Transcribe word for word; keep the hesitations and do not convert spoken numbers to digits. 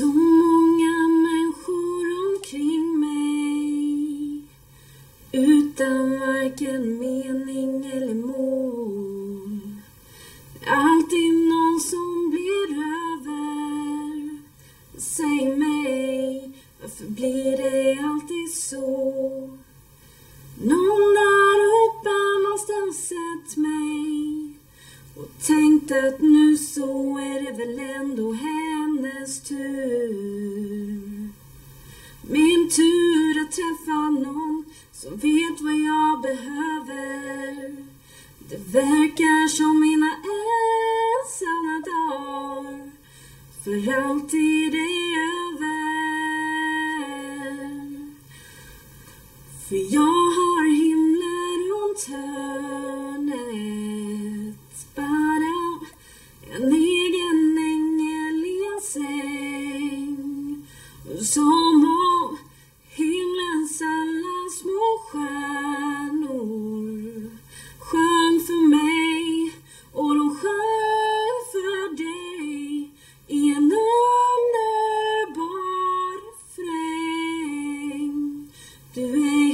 Så många människor omkring mig, utan varken mening eller mål. Alltid någon som blir över. Säg mig, varför blir det alltid så? Någon där uppe måste ha sett mig och tänkt att nu så är det väl ändå hennes tur. Min tur att träffa någon som vet vad jag behöver. Det verkar som mina ensamma dagar för alltid är över. För jag har himlen runt hörnet, bara en egen ängel i en säng. Som om himlens alla små stjärnor sjöng för mig och de sjöng för dig i en underbar refräng. Du är